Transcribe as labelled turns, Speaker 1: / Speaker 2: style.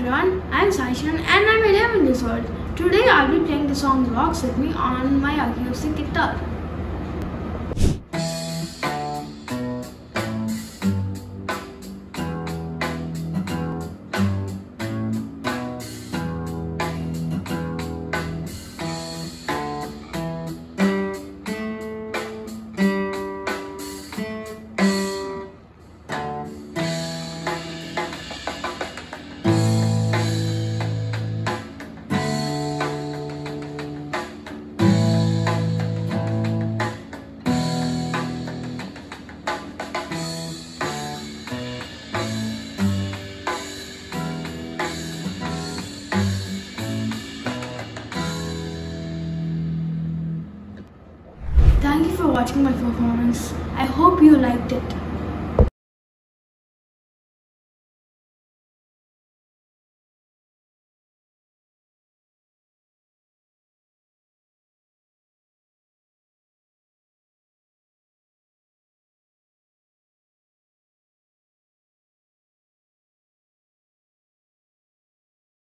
Speaker 1: everyone, I'm Ishan and I'm 11 years old. Today I'll be playing the song Rocks With Me on my acoustic guitar. Thank you for watching my performance. I hope you liked it.